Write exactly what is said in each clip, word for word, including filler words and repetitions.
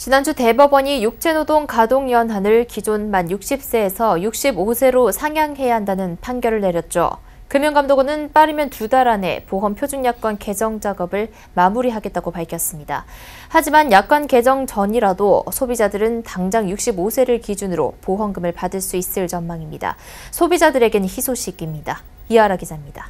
지난주 대법원이 육체노동 가동연한을 기존 만 육십 세에서 육십오 세로 상향해야 한다는 판결을 내렸죠. 금융감독원은 빠르면 두 달 안에 보험표준약관 개정 작업을 마무리하겠다고 밝혔습니다. 하지만 약관 개정 전이라도 소비자들은 당장 육십오 세를 기준으로 보험금을 받을 수 있을 전망입니다. 소비자들에겐 희소식입니다. 이하라 기자입니다.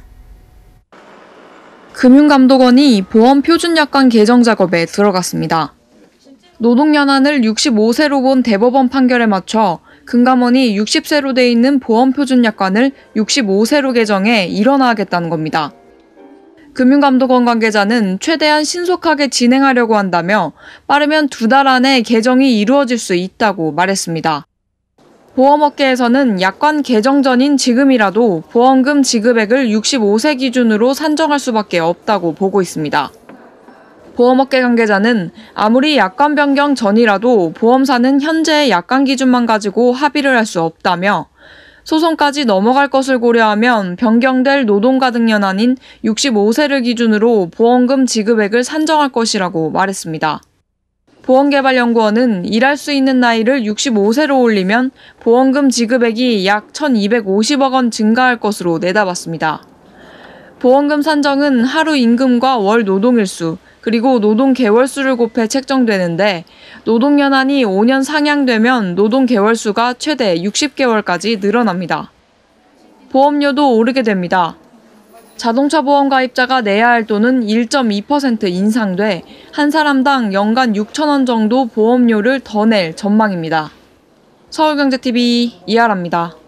금융감독원이 보험표준약관 개정 작업에 들어갔습니다. 노동연한을 육십오 세로 본 대법원 판결에 맞춰 금감원이 육십 세로 돼 있는 보험표준약관을 육십오 세로 개정해 일원화하겠다는 겁니다. 금융감독원 관계자는 최대한 신속하게 진행하려고 한다며 빠르면 두 달 안에 개정이 이루어질 수 있다고 말했습니다. 보험업계에서는 약관 개정 전인 지금이라도 보험금 지급액을 육십오 세 기준으로 산정할 수밖에 없다고 보고 있습니다. 보험업계 관계자는 아무리 약관 변경 전이라도 보험사는 현재의 약관 기준만 가지고 합의를 할 수 없다며 소송까지 넘어갈 것을 고려하면 변경될 노동가등연한인 육십오 세를 기준으로 보험금 지급액을 산정할 것이라고 말했습니다. 보험개발연구원은 일할 수 있는 나이를 육십오 세로 올리면 보험금 지급액이 약 천이백오십억 원 증가할 것으로 내다봤습니다. 보험금 산정은 하루 임금과 월 노동일수, 그리고 노동 개월수를 곱해 책정되는데 노동연한이 오 년 상향되면 노동 개월수가 최대 육십 개월까지 늘어납니다. 보험료도 오르게 됩니다. 자동차 보험 가입자가 내야 할 돈은 일 점 이 퍼센트 인상돼 한 사람당 연간 육천 원 정도 보험료를 더 낼 전망입니다. 서울경제티비 이하라입니다.